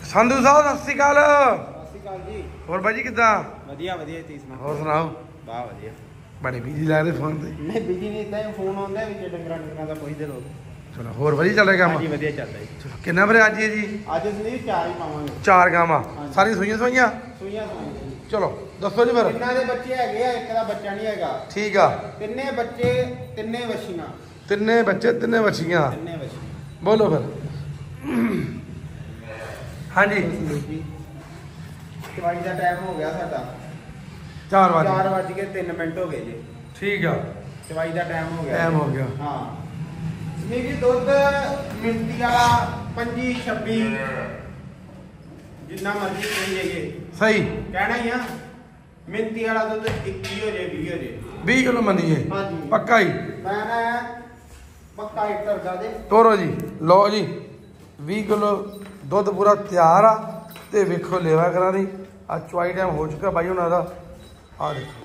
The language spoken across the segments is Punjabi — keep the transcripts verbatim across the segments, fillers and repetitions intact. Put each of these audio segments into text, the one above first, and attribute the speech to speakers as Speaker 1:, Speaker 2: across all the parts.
Speaker 1: ਸੰਧੂ ਸਾਹਿਬ ਸਤਿ ਸ਼੍ਰੀ ਅਕਾਲ।
Speaker 2: ਸਤਿ ਸ਼੍ਰੀ ਅਕਾਲ ਜੀ।
Speaker 1: ਹੋਰ ਬਾਈ ਜੀ ਕਿੱਦਾਂ?
Speaker 2: ਵਧੀਆ ਵਧੀਆ ਤੁਸੀਂ ਸੁਣਾਓ।
Speaker 1: ਹੋਰ ਸੁਣਾਓ।
Speaker 2: ਵਾਹ ਵਧੀਆ।
Speaker 1: ਬੜੇ ਬਿਜੀ ਲੱਗਦੇ ਫੋਨ ਤੇ।
Speaker 2: ਨਹੀਂ ਬਿਜੀ ਨਹੀਂ, ਇਦਾਂ ਹੀ ਫੋਨ ਆਉਂਦਾ ਵਿੱਚ ਡੰਗਰਾਂ ਡੰਗਰਾਂ ਦਾ ਪੁੱਛਦੇ ਲੋਕ।
Speaker 1: ਚਲੋ ਹੋਰ ਵਧੀਆ ਚੱਲ ਰਿਹਾ ਕੰਮ?
Speaker 2: ਹਾਂਜੀ ਵਧੀਆ ਚੱਲਦਾ ਜੀ।
Speaker 1: ਚਲੋ ਕਿੰਨਾ ਬਰੇ ਅੱਜ ਹੈ ਜੀ?
Speaker 2: ਅੱਜ ਅਸੀਂ ਚਾਰ ਹੀ ਪਾਵਾਂਗੇ।
Speaker 1: ਚਾਰ ਗਾਵਾਂ ਸਾਰੀਆਂ ਸੂਈਆਂ ਸੂਈਆਂ?
Speaker 2: ਸੂਈਆਂ ਸੂਈਆਂ।
Speaker 1: ਚਲੋ ਦੱਸੋ ਜੀ ਫਿਰ।
Speaker 2: ਤਿੰਨਾਂ ਦੇ ਬੱਚੇ ਹੈਗੇ ਆ, ਇੱਕ ਦਾ ਬੱਚਾ ਨਹੀਂ ਹੈਗਾ।
Speaker 1: ਠੀਕ ਆ।
Speaker 2: ਤਿੰਨੇ ਬੱਚੇ ਤਿੰਨੇ ਵੱਛੀਆਂ।
Speaker 1: ਤਿੰਨੇ ਬੱਚੇ ਤਿੰਨੇ ਵੱਛੀਆਂ।
Speaker 2: ਤਿੰਨੇ ਵੱਛੀਆਂ।
Speaker 1: ਬੋਲੋ ਫਿਰ। ਹਾਂਜੀ
Speaker 2: ਚਵਾਈ ਦਾ ਟਾਈਮ ਹੋ ਗਿਆ ਸਾਡਾ
Speaker 1: ਚਾਰ ਵਜੇ
Speaker 2: ਚਾਰ ਵੱਜ ਕੇ ਤਿੰਨ ਮਿੰਟ ਹੋ ਗਏ ਜੀ।
Speaker 1: ਠੀਕ ਆ।
Speaker 2: ਚਵਾਈ ਦਾ ਟਾਈਮ ਹੋ ਗਿਆ।
Speaker 1: ਟਾਈਮ ਹੋ ਗਿਆ।
Speaker 2: ਹਾਂ ਨਹੀਂ ਜੀ ਦੁੱਧ ਮਿੰਟੀ ਵਾਲਾ ਪੰਜੀ ਛੱਬੀ ਜਿੰਨਾ ਮਰਜ਼ੀ ਕਹੀ ਜਾਈਏ
Speaker 1: ਸਹੀ
Speaker 2: ਕਹਿਣਾ ਹੀ ਆ। ਮਿੰਟੀ ਵਾਲਾ ਦੁੱਧ ਇੱਕੀ ਹੋ ਜੇ ਵੀਹ ਹੋ ਜੇ
Speaker 1: ਵੀਹ ਕਿਲੋ ਮੰਨੀਏ।
Speaker 2: ਹਾਂਜੀ
Speaker 1: ਪੱਕਾ ਹੀ।
Speaker 2: ਮੈਂ ਨਾ ਪੱਕਾ ਇੱਕ ਕਰਦਾ ਦੇ
Speaker 1: ਤੋਰੋ ਜੀ। ਲਓ ਜੀ ਵੀਹ ਕਿਲੋ ਦੁੱਧ ਪੂਰਾ ਤਿਆਰ ਆ ਤੇ ਵੇਖੋ ਲੇਵਾ ਕਰਾਂ ਦੀ ਆ ਚੁਆਈ ਟਾਈਮ ਹੋ ਚੁੱਕਾ ਬਾਈ ਉਹਨਾਂ ਦਾ। ਆ ਦੇਖੋ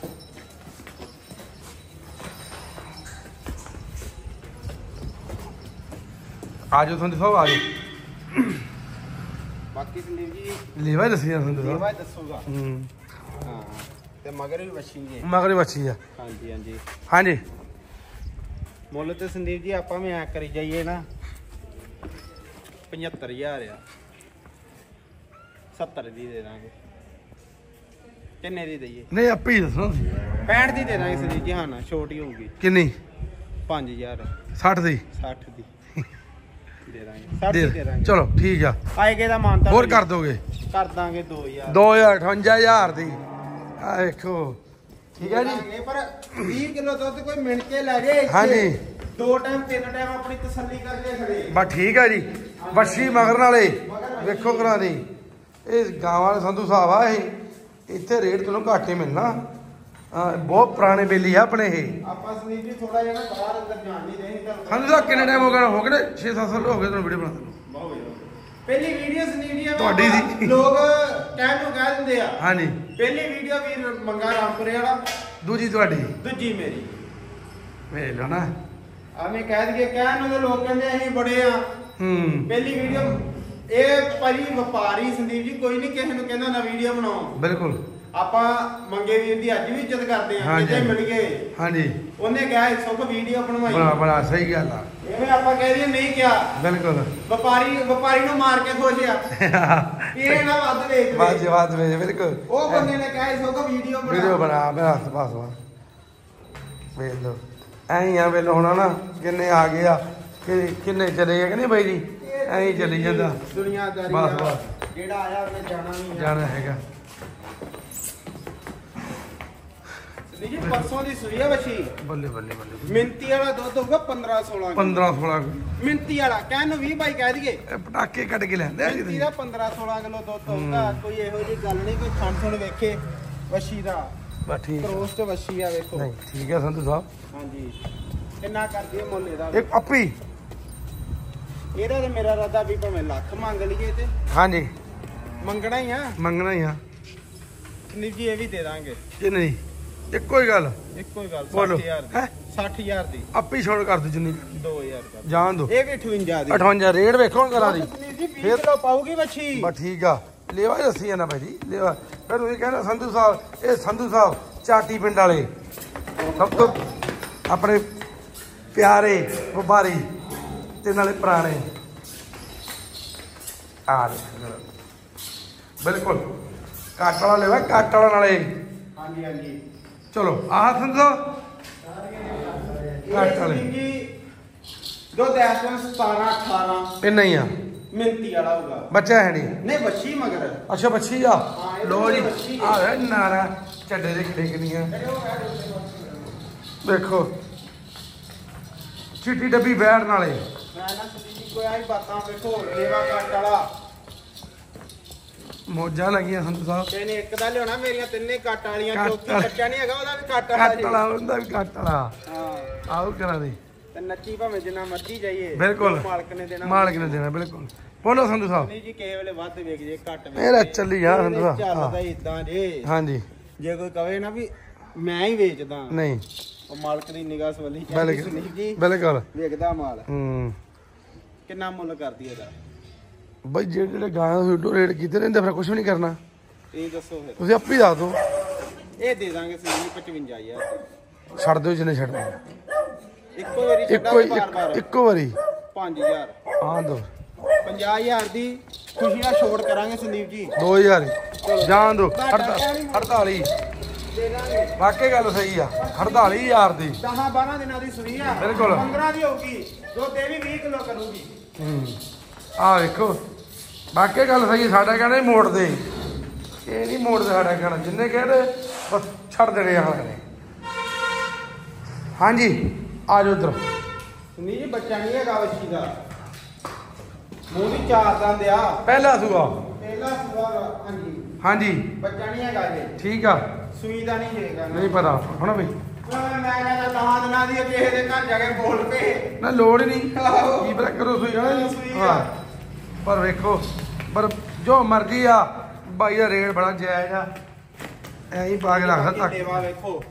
Speaker 1: ਆ ਜਾਓ ਸੰਧੂ ਸਾਹਿਬ ਆ ਜਾਓ।
Speaker 2: ਬਾਕੀ ਸੰਦੀਪ ਜੀ
Speaker 1: ਲੇਵਾ ਹੀ ਦੱਸੀ ਸੰਧੂ ਸਾਹਿਬ।
Speaker 2: ਲੇਵਾ ਦੱਸੂਗਾ।
Speaker 1: ਹੂੰ
Speaker 2: ਹਾਂ ਤੇ ਮਗਰ ਵੀ ਵੱਛੀ ਜੀ।
Speaker 1: ਮਗਰ ਵੱਛੀ ਆ।
Speaker 2: ਹਾਂਜੀ ਹਾਂਜੀ
Speaker 1: ਹਾਂਜੀ
Speaker 2: ਮੁੱਲ ਤੇ ਸੰਦੀਪ ਜੀ ਆਪਾਂ ਵੀ ਐ ਕਰੀ ਜਾਈਏ ਨਾ ਪਝੱਤਰ ਹਜ਼ਾਰ ਆ। ਸੱਤਰ ਦੀ ਦੇ ਦਾਂਗੇ। ਕਿੰਨੇ ਦੀ ਦਈਏ?
Speaker 1: ਨਹੀਂ ਆਪੇ ਹੀ ਦੱਸੋ।
Speaker 2: ਪੈਂਹਠ ਦੀ ਦੇ ਦਾਂਗੇ ਸੰਦੀਪ ਜੀ। ਹਾਂ ਨਾ ਛੋਟੀ ਹੋਊਗੀ।
Speaker 1: ਕਿੰਨੀ?
Speaker 2: ਪੰਜ ਹਜ਼ਾਰ।
Speaker 1: ਸੱਠ ਦੀ?
Speaker 2: ਸੱਠ ਦੀ ਦੇ ਦਾਂਗੇ। ਸੱਠ ਦੀ ਦੇ ਦਾਂਗੇ।
Speaker 1: ਚਲੋ ਠੀਕ ਆ।
Speaker 2: ਆਏਗੇ ਦਾ ਮਾਨਤਾ
Speaker 1: ਹੋਰ ਕਰ ਦੋਗੇ?
Speaker 2: ਕਰ ਦਾਂਗੇ ਦੋ ਹਜ਼ਾਰ।
Speaker 1: ਦੋ ਹਜ਼ਾਰ ਅਠਵੰਜਾ ਹਜ਼ਾਰ ਦੀ। ਆ ਵੇਖੋ ਠੀਕ ਹੈ ਜੀ।
Speaker 2: ਪਰ ਵੀਹ ਕਿਲੋ ਦੁੱਧ ਕੋਈ ਮਿਣ ਕੇ ਲੈ ਜੇ।
Speaker 1: ਹਾਂਜੀ
Speaker 2: ਦੋ ਟਾਈਮ ਤਿੰਨ ਟਾਈਮ ਆਪਣੀ ਤਸੱਲੀ ਕਰਕੇ ਖੜੇ।
Speaker 1: ਬਸ ਠੀਕ ਹੈ ਜੀ। ਵੱਛੀ ਮਗਰ ਨਾਲੇ ਵੇਖੋ ਕਰਾਂ ਦੀ ਇਹ ਗਾਂ ਵਾਲੇ ਸੰਧੂ ਸਾਹਿਬ ਆ। ਇਹ ਇੱਥੇ ਰੇਟ ਤੁਹਾਨੂੰ ਘੱਟ ਹੀ ਮਿਲਣਾ। ਬਹੁਤ ਪੁਰਾਣੇ ਬੇਲੀ ਆ ਆਪਣੇ ਇਹ।
Speaker 2: ਆਪਾਂ ਸੰਦੀਪ ਜੀ ਥੋੜਾ ਜਿਹਾ ਬਾਹਰ ਅੰਦਰ ਜਾਣ ਨਹੀਂ ਰਹੇ ਤੁਹਾਨੂੰ।
Speaker 1: ਸੰਧੂ ਸਾਹਿਬ ਕਿੰਨੇ ਟਾਈਮ ਹੋ ਗਿਆ? ਹੋ ਗਏ ਛੇ ਸੱਤ ਸਾਲ ਹੋ ਗਏ ਤੁਹਾਨੂੰ ਵੀਡੀਓ ਬਣਾਉਂਦੇ ਨੂੰ।
Speaker 2: ਬਹੁਤ ਵਧੀਆ। ਪਹਿਲੀ ਵੀਡੀਓ ਸੰਦੀਪ ਜੀ
Speaker 1: ਤੁਹਾਡੀ ਸੀ।
Speaker 2: ਲੋਕ ਕਹਿਣ ਨੂੰ ਕਹਿ ਦਿੰਦੇ ਆ।
Speaker 1: ਹਾਂਜੀ
Speaker 2: ਪਹਿਲੀ ਵੀਡੀਓ ਵੀਰ ਮੰਗਾ ਰਾਮਪੁਰੇ ਵਾਲਾ।
Speaker 1: ਦੂਜੀ ਤੁਹਾਡੀ?
Speaker 2: ਦੂਜੀ ਮੇਰੀ।
Speaker 1: ਵੇਖ ਲਓ ਨਾ
Speaker 2: ਆਵੇਂ ਕਹਿ ਦਈਏ ਕਹਿਣ ਨੂੰ ਤਾਂ ਲੋਕ ਕਹਿੰਦੇ ਅਸੀਂ ਬੜੇ ਆ।
Speaker 1: ਹੂੰ
Speaker 2: ਪਹਿਲੀ ਵੀਡੀਓ ਇਹ ਭਾਜੀ ਵਪਾਰੀ ਸੰਦੀਪ ਜੀ ਕੋਈ ਨਹੀਂ ਕਿਸੇ ਨੂੰ ਕਹਿੰਦਾ ਨਾ ਵੀਡੀਓ ਬਣਾਓ।
Speaker 1: ਬਿਲਕੁਲ
Speaker 2: ਆਪਾਂ ਮੰਗੇ ਵੀਰ ਦੀ ਅੱਜ ਵੀ ਇੱਜ਼ਤ ਕਰਦੇ ਆ। ਜੇ ਮਿਲ ਗਏ ਹਾਂਜੀ ਉਹਨੇ ਕਿਹਾ ਸੁੱਖ ਵੀਡੀਓ ਬਣਵਾਈ।
Speaker 1: ਬੜਾ ਬੜਾ ਸਹੀ ਗੱਲ ਆ।
Speaker 2: ਐਵੇਂ ਆਪਾਂ ਕਹਿ ਦਈਏ ਨਹੀਂ ਕਿਹਾ।
Speaker 1: ਬਿਲਕੁਲ
Speaker 2: ਵਪਾਰੀ ਵਪਾਰੀ ਨੂੰ ਮਾਰ ਕੇ ਖੋਜਿਆ ਇਹ ਨਾ ਵੱਧ ਵੇਚ
Speaker 1: ਬਾਜ ਬਾਜ ਵੇਚ। ਬਿਲਕੁਲ
Speaker 2: ਉਹ ਬੰਦੇ ਨੇ ਕਿਹਾ ਸੁੱਖ ਵੀਡੀਓ ਬਣਾ
Speaker 1: ਵੀਡੀਓ ਬਣਾ ਬਸ ਬਸ ਬਸ ਵੇਖ ਲਓ ਐਂ ਆ ਵੇਲੋ ਹੁਣ ਨਾ ਕਿੰਨੇ ਆ ਗਏ ਆ ਕਿ ਕਿੰਨੇ ਚਲੇ ਗਏ ਕਿ ਨਹੀਂ ਬਾਈ ਜੀ? ਐਂ ਹੀ ਚੱਲੀ ਜਾਂਦਾ
Speaker 2: ਦੁਨੀਆਦਾਰੀ।
Speaker 1: ਬਸ ਬਸ
Speaker 2: ਜਿਹੜਾ ਆਇਆ ਉਹਨੇ ਜਾਣਾ ਨਹੀਂ
Speaker 1: ਜਾਣਾ ਹੈਗਾ।
Speaker 2: ਜੀ ਪਰਸੋਂ ਦੀ ਸੂਈ ਆ ਵੱਛੀ।
Speaker 1: ਬੱਲੇ ਬੱਲੇ ਬੱਲੇ।
Speaker 2: ਮਿੰਤੀ ਵਾਲਾ ਦੁੱਧ ਹੋਊਗਾ ਪੰਦਰਾਂ ਸੋਲਾਂ।
Speaker 1: ਪੰਦਰਾਂ ਸੋਲਾਂ
Speaker 2: ਮਿੰਤੀ ਵਾਲਾ ਕਹਿਣ ਨੂੰ ਵੀਹ ਬਾਈ ਕਹਿ ਦਈਏ।
Speaker 1: ਇਹ ਪਟਾਕੇ ਕੱਢ ਕੇ ਲੈਂਦੇ ਆ
Speaker 2: ਮਿੰਤੀ ਦਾ ਪੰਦਰਾਂ ਸੋਲਾਂ ਕਿਲੋ ਦੁੱਧ ਹੋਊਗਾ। ਕੋਈ ਇਹੋ ਜਿਹੀ ਗੱਲ ਨਹੀਂ। ਕੋਈ ਥਣ ਥਣ ਵੇਖੇ ਵੱਛੀ ਦਾ।
Speaker 1: ਬਸ ਠੀਕ
Speaker 2: ਕਰੋਸ ਤੇ ਵੱਛੀ ਆ ਵੇਖੋ।
Speaker 1: ਨਹੀਂ ਠੀਕ ਹੈ ਸੰਧੂ ਸਾਹਿਬ।
Speaker 2: ਹਾਂਜੀ ਕਿੰਨਾ ਕਰਦੀ ਹੈ ਮੁੱਲ ਇਹਦਾ?
Speaker 1: ਇੱਕ ਅੱਪੀ
Speaker 2: ਇਹਦਾ ਤੇ ਮੇਰਾ ਇਰਾਦਾ ਵੀ ਭਾਵੇਂ ਲੱਖ ਮੰਗ ਲਈਏ ਤੇ
Speaker 1: ਹਾਂਜੀ
Speaker 2: ਮੰਗਣਾ ਹੀ ਆ।
Speaker 1: ਮੰਗਣਾ ਹੀ ਆ।
Speaker 2: ਸੰਦੀਪ ਜੀ ਇਹ ਵੀ ਦੇ ਦਾਂਗੇ।
Speaker 1: ਕਿ ਨਹੀਂ? ਇੱਕੋ ਹੀ ਗੱਲ।
Speaker 2: ਇੱਕੋ ਹੀ ਗੱਲ।
Speaker 1: ਬੋਲੋ।
Speaker 2: ਸੱਠ ਹਜ਼ਾਰ ਦੀ। ਸੱਠ ਹਜ਼ਾਰ ਦੀ
Speaker 1: ਆਪੇ ਛੋੜ ਕਰ ਦੋ ਜਿੰਨੀ
Speaker 2: ਦੋ ਹਜ਼ਾਰ ਕਰ
Speaker 1: ਜਾਣ ਦੋ।
Speaker 2: ਇਹ ਵੀ ਅਠਵੰਜਾ ਦੀ।
Speaker 1: ਅਠਵੰਜਾ ਰੇਟ ਵੇਖੋ ਹੁਣ ਕਰਾਂ ਦੀ।
Speaker 2: ਫਿਰ ਕਿਲੋ ਪਾਉਗੀ ਵੱਛੀ।
Speaker 1: ਬਸ ਠੀਕ ਆ। ਲੇਵਾ ਹੀ ਦੱਸੀ ਜਾਂਦਾ ਭਾਈ ਜੀ ਲੇਵਾ। ਫਿਰ ਤੁਸੀਂ ਕਹਿੰਦਾ ਸੰਧੂ ਸਾਹਿਬ ਇਹ ਸੰਧੂ ਸਾਹਿਬ ਚਾਟੀ ਪਿੰਡ ਵਾਲੇ ਸਭ ਤੋਂ ਆਪਣੇ ਪਿਆਰੇ ਵਪਾਰੀ ਤੇ ਨਾਲੇ ਪੁਰਾਣੇ ਆ ਬਿਲਕੁਲ ਕੱਟ ਵਾਲਾ ਲੇਵਾ। ਕੱਟ ਵਾਲਾ ਨਾਲੇ
Speaker 2: ਹਾਂਜੀ ਹਾਂਜੀ
Speaker 1: ਚਲੋ ਆਹ ਸੰਧੂ ਕੱਟ ਵਾਲੇ
Speaker 2: ਜੀ ਦੁੱਧ ਇਸ ਟਾਈਮ ਸਤਾਰਾਂ ਅਠਾਰਾਂ
Speaker 1: ਇੰਨਾ ਹੀ ਆ।
Speaker 2: ਮਿੰਤੀ ਵਾਲਾ ਹੋਊਗਾ।
Speaker 1: ਬੱਚਾ ਹੈ ਨਹੀਂ?
Speaker 2: ਨਹੀਂ ਵੱਛੀ ਮਗਰ।
Speaker 1: ਅੱਛਾ ਬੱਚੀ ਆ। ਲੋ ਜੀ ਆ ਨਾਰਾ ਚੱਡੇ ਦੇ ਕਿੱਡੇ ਕਿੰਨੀਆਂ ਦੇਖੋ। ਚਿੱਟੀ ਡੱਬੀ ਬੈਠਣ ਵਾਲੇ।
Speaker 2: ਮੈਂ ਨਾ ਸੰਦੀਪ ਕੋਈ ਆਈ ਬਾਤਾਂ ਵੇਖੋ ਲੇਵਾ ਕੱਟ ਵਾਲਾ।
Speaker 1: ਮੋਜਾਂ ਲੱਗੀਆਂ ਸੰਧੂ ਸਾਹਿਬ।
Speaker 2: ਕਹਿੰਦੇ ਇੱਕ ਦਾ ਲਿਆਉਣਾ ਮੇਰੀਆਂ ਤਿੰਨੇ ਕੱਟ ਵਾਲੀਆਂ।
Speaker 1: ਕੱਟ
Speaker 2: ਚੌਥੀ ਬੱਚਾ ਨਹੀਂ ਹੈਗਾ ਉਹਦਾ ਵੀ ਕੱਟ ਵਾਲਾ।
Speaker 1: ਕੱਟ ਵਾਲਾ ਹੁੰਦਾ ਵੀ ਕੱਟ ਵਾਲਾ।
Speaker 2: ਹਾਂ
Speaker 1: ਆਓ ਕਰਾਂ ਦੀ
Speaker 2: ਤੇ ਨੱਚੀ ਭਾਵੇਂ ਜਿੰਨਾ ਮਰਜ਼ੀ ਜਾਈਏ।
Speaker 1: ਬਿਲਕੁਲ
Speaker 2: ਮਾਲਕ ਨੇ ਦੇਣਾ।
Speaker 1: ਮਾਲਕ ਨੇ ਦੇਣਾ ਬਿਲਕੁਲ। ਬੋਲੋ ਸੰਧੂ ਸਾਹਿਬ।
Speaker 2: ਨਹੀਂ ਜੀ ਕਿਸੇ ਵੇਲੇ ਵੱਧ ਵੇਖ ਜੇ ਘੱਟ ਵੇਖ
Speaker 1: ਮੇਰਾ ਚੱਲੀ ਜਾ ਸੰਧੂ ਸਾਹਿਬ।
Speaker 2: ਚੱਲਦਾ ਇਦਾਂ ਜੇ।
Speaker 1: ਹਾਂਜੀ
Speaker 2: ਜੇ ਕੋਈ ਕਵੇ ਨਾ ਵੀ ਮੈਂ ਹੀ ਵੇਚਦਾ
Speaker 1: ਨਹੀਂ
Speaker 2: ਉਹ ਮਾਲਕ ਦੀ ਨਿਗਾਹ ਸਵੱਲੀ
Speaker 1: ਬਿਲਕੁਲ ਬਿਲਕੁਲ
Speaker 2: ਵੇਖਦਾ ਮਾਲ।
Speaker 1: ਹੂੰ
Speaker 2: ਕਿੰਨਾ ਮੁੱਲ ਕਰਦੀ ਇਹਦਾ?
Speaker 1: ਬਈ ਜਿਹੜੇ ਜਿਹੜੇ ਗਾਂ ਤੁਸੀਂ ਰੇਟ ਕੀਤੇ ਨੇ ਫਿਰ ਕੁਝ ਵੀ ਨਹੀਂ ਕਰਨਾ।
Speaker 2: ਇਹ ਦੱਸੋ ਫਿਰ
Speaker 1: ਤੁਸੀਂ ਆਪੇ ਦੱਸ ਦਿਓ।
Speaker 2: ਇਹ ਦੇ ਦਾਂਗੇ ਸੀ ਪਚਵੰਜਾ ਹਜ਼ਾਰ
Speaker 1: ਛੱਡ ਦਿਓ ਜਿੰਨੇ ਛੱਡਣਾ।
Speaker 2: ਇੱਕੋ ਵਾਰੀ
Speaker 1: ਇੱਕੋ
Speaker 2: ਛੱਡਾਂਗੇ
Speaker 1: ਇੱਕੋ ਵਾਰੀ
Speaker 2: ਪੰਜ ਹਜ਼ਾਰ
Speaker 1: ਹਾਂ ਦੋ
Speaker 2: ਪੰਜਾਹ ਹਜ਼ਾਰ ਦੀ ਖੁਸ਼ੀ ਨਾਲ ਛੋੜ ਕਰਾਂਗੇ ਸੰਦੀਪ ਜੀ।
Speaker 1: ਦੋ ਹਜ਼ਾਰ ਜਾਣ ਦੋ ਅੜਤਾਲੀ ਵਾਕਈ ਗੱਲ ਸਹੀ ਆ ਅੜਤਾਲੀ ਹਜ਼ਾਰ ਦੀ
Speaker 2: ਦਸ ਬਾਰਾਂ ਦਿਨਾਂ ਦੀ ਸੂਈ ਆ
Speaker 1: ਬਿਲਕੁਲ
Speaker 2: ਪੰਦਰਾਂ ਦੀ ਹੋਊਗੀ ਦੁੱਧ ਇਹ ਵੀ ਵੀਹ ਕਿਲੋ ਕਰੂਗੀ।
Speaker 1: ਹੂੰ ਆ ਵੇਖੋ ਵਾਕਈ ਗੱਲ ਸਹੀ ਸਾਡਾ ਕਹਿਣਾ ਹੀ ਮੋੜਦੇ ਇਹ ਨਹੀਂ ਮੋੜਦੇ ਸਾਡਾ ਕਹਿਣਾ ਜਿੰਨੇ ਕਹਿੰਦੇ ਬਸ ਛੱਡ ਦੇਣੇ ਆ ਨੇ। ਹਾਂਜੀ ਆ ਜਾਓ ਇੱਧਰ।
Speaker 2: ਸੁਣੀ ਜੀ ਬੱਚਾ ਨਹੀਂ ਹੈਗਾ ਵੱਛੀ ਦਾ ਮੂੰਹ ਦੀ ਚਾਰ ਦੰਦ ਆ
Speaker 1: ਪਹਿਲਾ ਸੂਆ
Speaker 2: ਪਹਿਲਾ ਸੂਆ ਹਾਂਜੀ
Speaker 1: ਹਾਂਜੀ
Speaker 2: ਬੱਚਾ ਨਹੀਂ ਹੈਗਾ ਜੀ
Speaker 1: ਠੀਕ ਆ
Speaker 2: ਸੂਈ ਦਾ ਨਹੀਂ ਹੈਗਾ
Speaker 1: ਨਹੀਂ ਪਤਾ ਹੁਣ ਬਈ
Speaker 2: ਮੈਂ ਕਹਿੰਦਾ ਦਹਾਂ ਦਿਨਾਂ ਦੀ ਕਿਸੇ ਦੇ ਘਰ ਜਾ ਕੇ ਬੋਲ ਪਏ
Speaker 1: ਨਾ ਲੋੜ ਹੀ ਨਹੀਂ ਕੀ ਪਤਾ ਕਰੋ ਸੂਈ ਹਾਂ ਪਰ ਵੇਖੋ ਪਰ ਜੋ ਮਰਜ਼ੀ ਆ ਬਾਈ ਦਾ ਰੇਟ ਬੜਾ ਜਾਇਜ਼ ਆ ਐਂ ਹੀ ਪਾ ਕੇ ਰੱਖਦਾ ਤੱਕ
Speaker 2: ਦੇਵਾ ਵੇਖੋ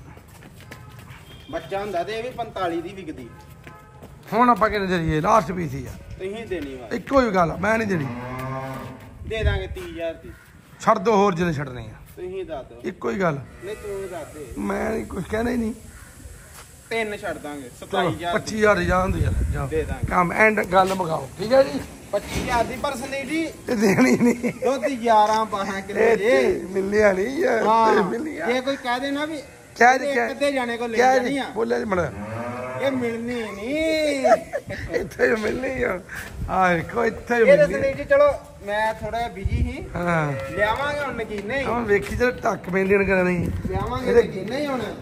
Speaker 2: ਬੱਚਾ ਹੁੰਦਾ ਤੇ ਇਹ ਵੀ ਪੰਤਾਲੀ ਦੀ ਵਿਕਦੀ
Speaker 1: ਹੁਣ ਆਪਾਂ ਕਿੰਨੇ ਦੇਈਏ ਲਾਸਟ ਪੀਸ ਹੀ ਆ
Speaker 2: ਤੁਸੀਂ ਦੇਣੀ ਵਾ
Speaker 1: ਇੱਕੋ ਹੀ ਗੱਲ ਮੈਂ ਨਹੀਂ ਦੇਣੀ
Speaker 2: ਦੇ ਦਾਂਗੇ ਤੀਹ ਹਜ਼ਾਰ ਦੀ
Speaker 1: ਛੱਡ ਦੋ ਹੋਰ ਜਿਹਨੇ ਛੱਡਣੇ ਆ
Speaker 2: ਤੁਸੀਂ ਦੱਸ ਦਿਓ
Speaker 1: ਇੱਕੋ ਹੀ ਗੱਲ
Speaker 2: ਨਹੀਂ ਤੂੰ ਦੱਸ ਦੇ
Speaker 1: ਮੈਂ ਨਹੀਂ ਕੁਝ ਕਹਿਣਾ ਹੀ ਨਹੀਂ
Speaker 2: ਤਿੰਨ ਛੱਡ ਦਾਂਗੇ ਸਤਾਈ ਹਜ਼ਾਰ
Speaker 1: ਪੱਚੀ ਹਜ਼ਾਰ ਜਾਂਦੇ ਯਾਰ ਜਾਓ
Speaker 2: ਦੇ ਦਾਂਗੇ
Speaker 1: ਕੰਮ ਐਂਡ ਗੱਲ ਮੁਕਾਓ ਠੀਕ ਹੈ ਜੀ
Speaker 2: ਪੱਚੀ ਹਜ਼ਾਰ ਦੀ ਪਰ ਸੰਦੀਪ ਜੀ
Speaker 1: ਇਹ ਦੇਣੀ ਨਹੀਂ
Speaker 2: ਦੁੱਧ ਗਿਆਰਾਂ ਬਾਰਾਂ ਕਿਲੋ ਜੇ
Speaker 1: ਮਿਲਿਆ ਨਹੀਂ ਯਾਰ
Speaker 2: ਹਾਂ
Speaker 1: ਮਿਲਿਆ
Speaker 2: ਜੇ ਕੋਈ ਕਹਿ ਦੇ ਨਾ ਵੀ
Speaker 1: ਕਹਿ ਜੀ
Speaker 2: ਇੱਕ ਅੱਧੇ ਜਾਣੇ ਕੋਲ ਲੈ
Speaker 1: ਕਹਿ
Speaker 2: ਜਾਣੀ
Speaker 1: ਜੀ
Speaker 2: ਆ
Speaker 1: ਬੋਲਿਆ ਜੀ ਮੜਾ
Speaker 2: ਇਹ ਮਿਲਣੀ ਨਹੀਂ
Speaker 1: ਇੱਥੇ ਹੀ ਮਿਲਣੀ ਆ ਆ ਵੇਖੋ ਇੱਥੇ ਹੀ
Speaker 2: ਇਹ ਤਾਂ
Speaker 1: ਮਿਲਣੀ
Speaker 2: ਸੰਦੀਪ ਜੀ ਚਲੋ ਮੈਂ ਥੋੜਾ ਬਿਜੀ ਸੀ
Speaker 1: ਹਾਂ
Speaker 2: ਲਿਆਵਾਂਗੇ ਹੁਣ ਨਕੀਨੇ ਹੀ
Speaker 1: ਹੁਣ ਵੇਖੀ ਤੇ ਟੱਕ ਪੈਂਦੀਆਂ ਕਰਨੀ
Speaker 2: ਲਿਆਵਾਂਗੇ ਨਕੀਨੇ ਹੀ ਹੁਣ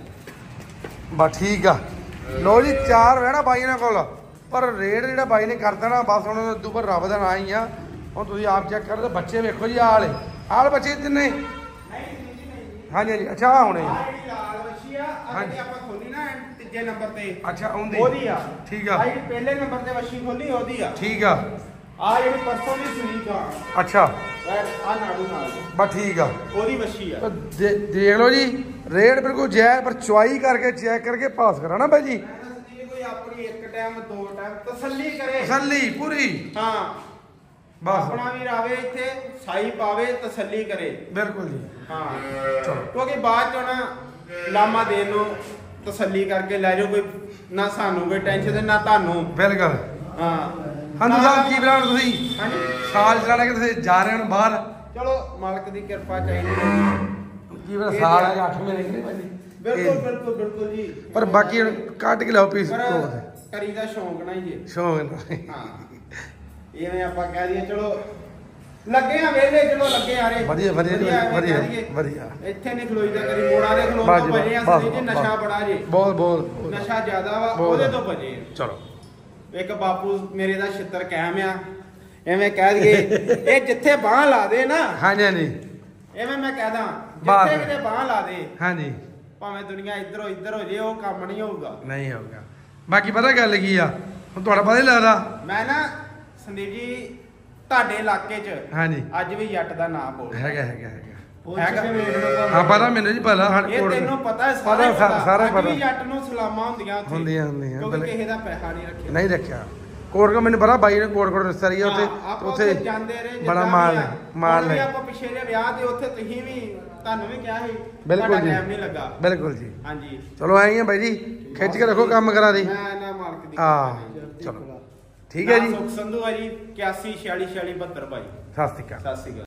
Speaker 1: ਬਸ ਠੀਕ ਆ ਲੋ ਜੀ ਚਾਰ ਵਹਿਣਾ ਬਾਈ ਇਹਨਾਂ ਕੋਲ ਪਰ ਰੇਟ ਜਿਹੜਾ ਬਾਈ ਨੇ ਕਰ ਦੇਣਾ ਬਸ ਹੁਣ ਉਦੋਂ ਪਰ ਰੱਬ ਦਾ ਨਾਂ ਹੀ ਆ ਹੁਣ ਤੁਸੀਂ ਆਪ ਚੈੱਕ ਕਰੋ ਤੇ ਬੱਚੇ ਵੇਖੋ ਜੀ ਆਹ ਵਾਲੇ ਆਹ ਵਾਲੇ ਬੱਚੇ ਤਿੰਨੇ ਹਾਂਜੀ ਹਾਂਜੀ ਅੱਛਾ ਆ ਹੁਣੇ
Speaker 2: ਲਾਲ ਵੱਛੀ ਆ ਅੱਜ ਆਪਾਂ ਖੋਲੀ ਨਾ ਤੀਜੇ ਨੰਬਰ ਤੇ
Speaker 1: ਅੱਛਾ ਆਉਂਦੀ
Speaker 2: ਉਹਦੀ ਆ
Speaker 1: ਠੀਕ ਆ
Speaker 2: ਆਹ ਜਿਹੜੀ ਪਹਿਲੇ ਨੰਬਰ ਤੇ ਵੱਛੀ ਖੋਲੀ ਉਹਦੀ ਆ
Speaker 1: ਠੀਕ ਆ
Speaker 2: ਆ ਜਿਹੜੀ ਪਰਸੋਂ ਦੀ ਸੂਈ ਦਾ
Speaker 1: ਅੱਛਾ
Speaker 2: ਆ ਨਾੜੂ ਨਾਲ
Speaker 1: ਬਸ ਠੀਕ ਆ
Speaker 2: ਉਹਦੀ ਵੱਛੀ ਆ
Speaker 1: ਦੇ- ਦੇਖ ਲਓ ਜੀ ਰੇਟ ਬਿਲਕੁਲ ਜੈ ਪਰ ਚੁਆਈ ਕਰਕੇ ਚੈੱਕ ਕਰਕੇ ਪਾਸ ਕਰਾਣਾ ਬਾਈ ਜੀ
Speaker 2: ਕੋਈ ਆਪਣੀ ਇੱਕ ਟਾਈਮ ਦੋ ਟਾਈਮ ਤਸੱਲੀ ਕਰੇ
Speaker 1: ਤਸੱਲੀ ਪੂਰੀ
Speaker 2: ਹਾਂ
Speaker 1: ਬਸ
Speaker 2: ਆਪਣਾ ਵੀ ਰਾਵੇ ਇੱਥੇ ਸਾਈ ਪਾਵੇ ਤਸੱਲੀ ਕਰੇ
Speaker 1: ਬਿਲਕੁਲ ਜੀ
Speaker 2: ਹਾਂ
Speaker 1: ਚਲੋ
Speaker 2: ਕਿਉਂਕਿ ਬਾਅਦ ਚੋਂ ਨਾ ਲਾਮਾ ਦੇਣ ਨੂੰ ਤਸੱਲੀ ਕਰਕੇ ਲੈ ਜਾਓ ਕੋਈ ਨਾ ਸਾਨੂੰ ਕੋਈ ਟੈਨਸ਼ਨ ਤੇ ਨਾ ਤੁਹਾਨੂੰ
Speaker 1: ਬਿਲਕੁਲ
Speaker 2: ਹਾਂ
Speaker 1: ਹਾਂਜੀ ਸਾਹਿਬ ਕੀ ਬਣਾਉਣ ਤੁਸੀਂ
Speaker 2: ਹਾਂਜੀ
Speaker 1: ਸਾਲ ਚਲਾਣਾ ਕਿ ਤੁਸੀਂ ਜਾ ਰਹੇ ਹੋ ਬਾਹਰ
Speaker 2: ਚਲੋ ਮਾਲਕ ਦੀ ਕਿਰਪਾ ਚਾਹੀਦੀ ਹੈ
Speaker 1: ਕੀ ਬਣਾ ਸਾਲ ਆ ਅੱਠ ਮਹੀਨੇ ਨਹੀਂ ਭਾਜੀ
Speaker 2: ਬਿਲਕੁਲ ਬਿਲਕੁਲ ਬਿਲਕੁਲ ਜੀ
Speaker 1: ਪਰ ਬਾਕੀ ਹੁਣ ਕੱਟ ਕੇ ਲਾਓ ਪੀਸ
Speaker 2: ਪਰ
Speaker 1: ਤੋਂ
Speaker 2: ਕਰੀ ਦਾ ਸ਼ੌਂਕ ਨਾ ਜੀ
Speaker 1: ਸ਼ੌਂਕ ਨਾਲ
Speaker 2: ਹਾਂ ਇਵੇਂ ਆਪਾਂ ਕਹਿ ਦਈਏ ਚਲੋ ਲੱਗੇ ਆ ਵੇਲੇ ਚਲੋ ਲੱਗੇ ਆ ਰੇ
Speaker 1: ਵਧੀਆ ਵਧੀਆ ਵਧੀਆ ਵਧੀਆ
Speaker 2: ਇੱਥੇ ਨਹੀਂ ਖਲੋਈ ਦਾ ਕਰੀ ਮੋੜਾ ਦੇ ਖਲੋਣ ਤੋਂ ਬਜੇ ਆ ਸਹੀ ਜੀ ਨਸ਼ਾ ਬੜਾ ਜੇ
Speaker 1: ਬਹੁਤ ਬਹੁਤ
Speaker 2: ਨਸ਼ਾ ਜ਼ਿਆਦਾ ਵਾ ਉਹਦੇ ਤੋਂ ਬਜੇ
Speaker 1: ਚਲੋ
Speaker 2: ਇੱਕ ਬਾਪੂ ਮੇਰੇ ਦਾ ਛਿੱਤਰ ਕਾਇਮ ਆ ਐਵੇਂ ਕਹਿ ਦਈਏ ਇਹ ਜਿੱਥੇ ਬਾਹ ਲਾ ਦੇ ਨਾ
Speaker 1: ਹਾਂਜੀ ਹਾਂਜੀ
Speaker 2: ਐਵੇਂ ਮੈਂ ਕਹਦਾ ਜਿੱਥੇ ਕਿਤੇ ਬਾਹ ਲਾ ਦੇ
Speaker 1: ਹਾਂਜੀ
Speaker 2: ਭਾਵੇਂ ਦੁਨੀਆ ਇੱਧਰੋਂ ਇੱਧਰ ਹੋ ਜੇ ਉਹ ਕੰਮ ਨਹੀਂ ਹੋਊਗਾ
Speaker 1: ਨਹੀਂ ਹੋਊਗਾ ਬਾਕੀ ਪਤਾ ਗੱਲ ਕੀ ਆ ਹੁਣ ਤੁਹਾਡਾ ਪਤਾ ਨਹੀਂ ਲੱਗਦਾ
Speaker 2: ਮੈਂ ਨਾ ਸੰਦੀਪ ਜੀ ਤੁਹਾਡੇ ਇਲਾਕੇ 'ਚ
Speaker 1: ਹਾਂਜੀ
Speaker 2: ਅੱਜ ਵੀ ਜੱਟ ਦਾ ਨਾਮ ਬੋਲ
Speaker 1: ਹੈਗਾ ਹੈਗਾ ਹੈਗਾ
Speaker 2: ਹੈਗਾ
Speaker 1: ਹਾਂ ਪਤਾ ਮੈਨੂੰ ਜੀ ਪਤਾ ਸਾਡੇ
Speaker 2: ਇਹ
Speaker 1: ਕੋਲ
Speaker 2: ਤੈਨੂੰ ਪਤਾ ਹੈ ਸਾਰਾ
Speaker 1: ਪਤਾ ਸਾਰਾ
Speaker 2: ਅੱਜ
Speaker 1: ਪਤਾ
Speaker 2: ਵੀ ਜੱਟ ਨੂੰ ਸਲਾਮਾਂ ਹੁੰਦੀਆਂ ਉੱਥੇ
Speaker 1: ਹੁੰਦੀਆਂ ਹੁੰਦੀਆਂ
Speaker 2: ਕਿਉਂਕਿ ਕਿਸੇ ਦਾ ਪੈਸਾ ਨਹੀਂ ਰੱਖਿਆ
Speaker 1: ਨਹੀਂ ਰੱਖਿਆ ਕੋਟ ਕੋ ਮੈਨੂੰ ਪਤਾ ਬਾਈ ਨੇ ਕੋਟ ਕੋਟ ਰਿਸ਼ਤੇਦਾਰੀ ਆ
Speaker 2: ਹਾਂ,
Speaker 1: ਉੱਥੇ
Speaker 2: ਆਪਾਂ
Speaker 1: ਉੱਥੇ
Speaker 2: ਜਾਂਦੇ ਰਹੇ
Speaker 1: ਬੜਾ
Speaker 2: ਜਿੱਦਾਂ
Speaker 1: ਮਾਲ
Speaker 2: ਵੀ ਆ।
Speaker 1: ਮਾਲ
Speaker 2: ਹੁਣ ਵੀ
Speaker 1: ਲੈ
Speaker 2: ਆਪਾਂ ਪਿਛੇ ਦੇ ਵਿਆਹ ਤੇ ਉੱਥੇ ਤੁਸੀਂ ਵੀ ਤੁਹਾਨੂੰ ਵੀ ਕਿਹਾ ਸੀ
Speaker 1: ਬਿਲਕੁਲ ਜੀ
Speaker 2: ਟਾਈਮ ਨਹੀਂ ਲੱਗਾ
Speaker 1: ਬਿਲਕੁਲ ਜੀ
Speaker 2: ਹਾਂਜੀ
Speaker 1: ਚਲੋ ਐਂ ਹੀ ਆ ਬਾਈ ਜੀ ਖਿੱਚ ਕੇ ਰੱਖੋ ਕੰਮ ਕਰਾ ਦੀ
Speaker 2: ਮੈਂ ਨਾ ਮਾਲਕ ਦੀ
Speaker 1: ਹਾਂ ਚਲੋ ਠੀਕ ਹੈ ਜੀ
Speaker 2: ਸੁਖ ਸੰਧੂ ਆ ਜੀ ਇਕਿਆਸੀ ਛਿਆਲੀ ਛਿਆਲੀ ਬਹੱਤਰ ਬਾਈ
Speaker 1: ਸਤਿ ਸ਼੍ਰੀ ਅਕਾਲ
Speaker 2: ਸਤਿ ਸ਼੍ਰੀ ਅਕਾਲ